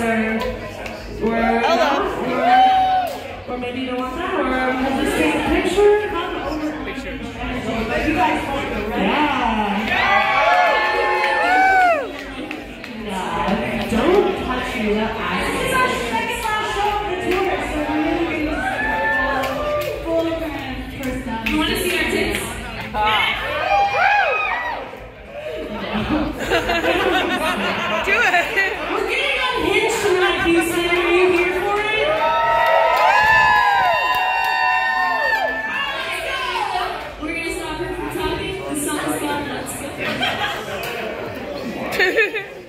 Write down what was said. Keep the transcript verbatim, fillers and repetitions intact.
or, or, or, or maybe you don't want that, or we'll just take a picture. Come over. Picture. You guys want it, right? Yeah. No, don't touch me without asking. This is our second last show of the tour, so we're really going to full first time. You want to see our tits? Do it! We're getting unhinged tonight, Houston. Are you here for it? We're gonna stop her from talking. The song is done. Let's go.